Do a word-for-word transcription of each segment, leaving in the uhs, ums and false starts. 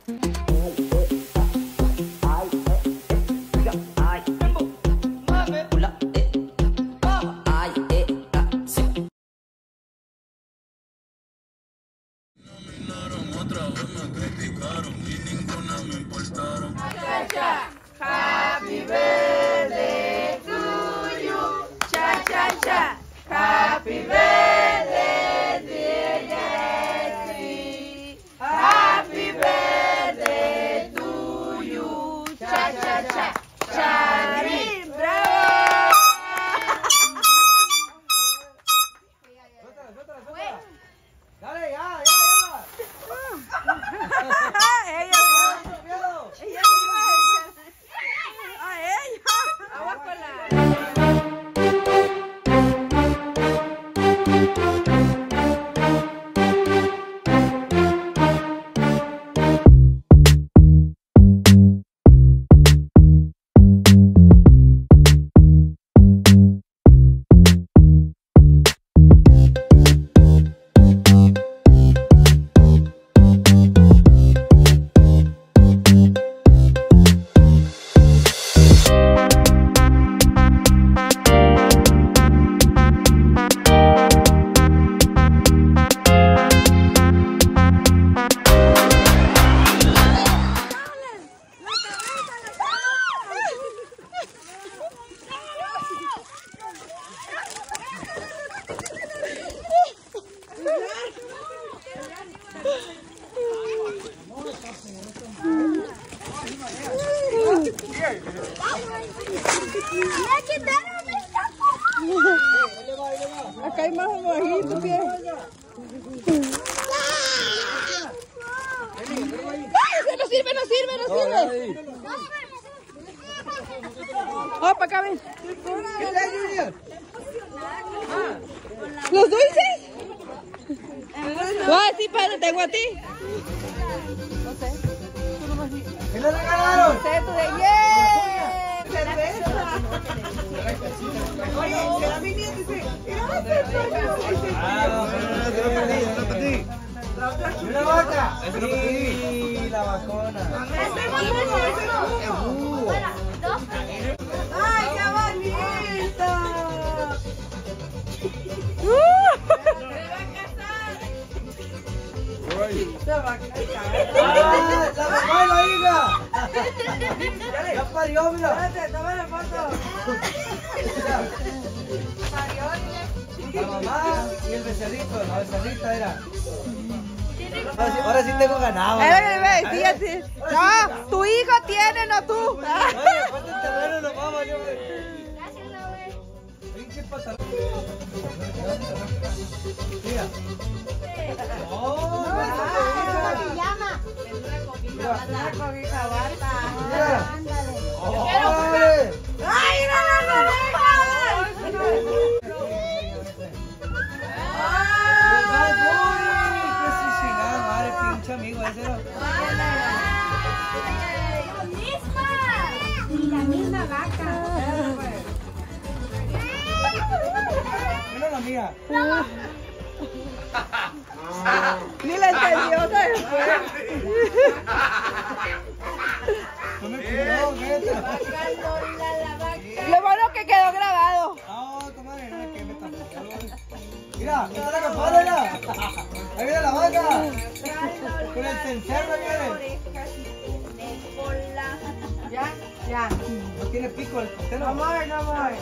Otra vez me criticaron y ninguna me importaron. Cha cha, happy birthday to you. Cha cha cha, happy birthday dear Jessie. Happy birthday to you. Cha cha cha, Charín, bravo. Dale, ya, ya, ya. Ella no. Ella sí va a ella. Agua con la. Acá hay más bajito, pie. No sirve, no sirve, no sirve. Oh, para acá ven. ¿Los dulces? Ah, sí, padre, tengo a ti. No sé. ¿Qué le regalaron? No sé, tú de yeah. Cerveza. Oye, será mi nieta, dice. Mira, cerveza. Ah, no, no, no, no, no, no, pedí. Una vaca. Sí, la vacuna. Ese es jugo. Ay, qué bonito. Se va a casar. Ah, la mamá y la hija. Ya parió, mira. Espérate, toma la foto. La mamá y el becerrito, la becerrita era. Ahora sí, ahora sí tengo ganado. Ve, ve, ve, fíjate. No, tu hijo tiene, no tú. Oye, aparte el terreno nos vamos, yo. Gracias, Laura. Pinche pantalón. Mira. Oh, una pijama. Una cobija bata. mira. ¡Órale! ¡Ay, no, no, no, no! Amigo, ese no. La misma. Y la misma vaca. Mira la mía. Ni la entendió después. No me cuidó, vete. Lo bueno que quedó grabado. No, comadre, no es que me tapo. Mira, mira la campana, mira. Ahí viene la vaca. Con el cencerro viene. Ya, ya. No tiene pico el costero. Vamos a ver, vamos a ver.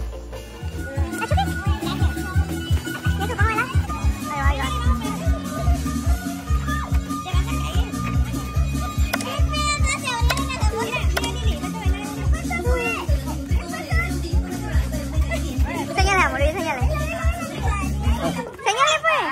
Señale, amor, señale. Señale, pues.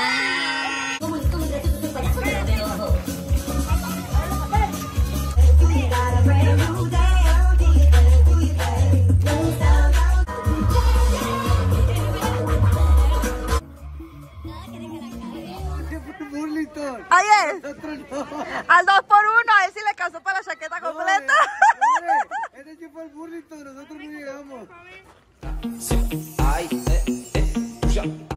Oye, al dos por uno, a ver si le cansó para la chaqueta completa. Este sí fue el burrito, nosotros no llegamos. Ay, eh, eh,